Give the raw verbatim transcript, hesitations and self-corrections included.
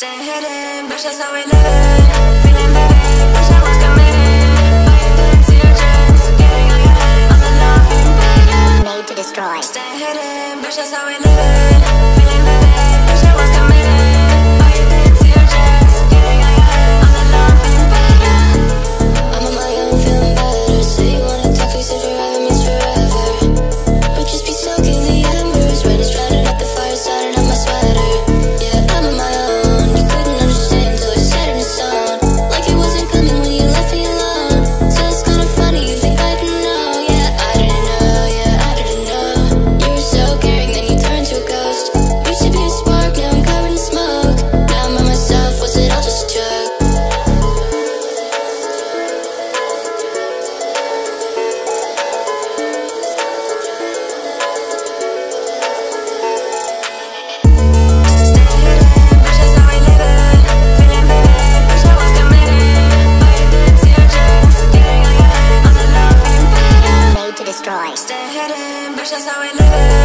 Stay hidden, bitch, that's how we live it. Feeling vivid, bitch, I was committed. Buy your dance to your dreams, getting on your head. I'm the loving better, made to destroy. Stay hidden, bitch, that's how we live it. Feeling vivid, bitch, I was committed. Buy your dance to your dreams, getting on your head. I'm the loving better. I'm on my own, feeling better. Say you wanna talk, we said forever means forever. But just be soaking the embers, red is drowning up the fire, starting up my sweater. Yeah, I'm on my own. You couldn't understand till I said it in a song. Like it wasn't coming when you left me alone. So it's kinda funny, you think I didn't know. Yeah, I didn't know, yeah, I didn't know. You were so caring, then you turned to a ghost. Used to be a spark, now I'm covered in smoke. Now I'm by myself, was it all just a joke? Stay hidden, bitch, that's how we live it.